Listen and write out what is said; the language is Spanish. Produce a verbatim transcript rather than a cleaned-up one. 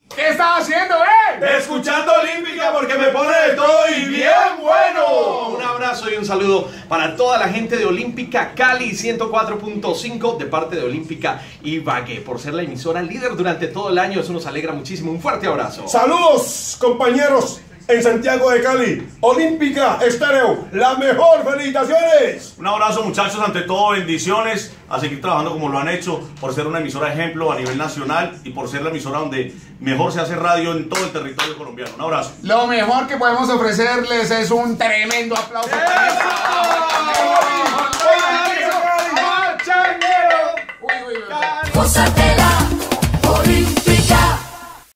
¿Qué estás haciendo, eh? Escuchando Olímpica porque me pone de todo y bien bueno. Un abrazo y un saludo para toda la gente de Olímpica Cali ciento cuatro punto cinco de parte de Olímpica Ibagué por ser la emisora líder durante todo el año. Eso nos alegra muchísimo. Un fuerte abrazo. Saludos, compañeros en Santiago de Cali. Olímpica Estéreo, la mejor. Felicitaciones. Un abrazo, muchachos, ante todo bendiciones a seguir trabajando como lo han hecho, por ser una emisora ejemplo a nivel nacional y por ser la emisora donde mejor se hace radio en todo el territorio colombiano. Un abrazo. Lo mejor que podemos ofrecerles es un tremendo aplauso. Gózatela, Olímpica.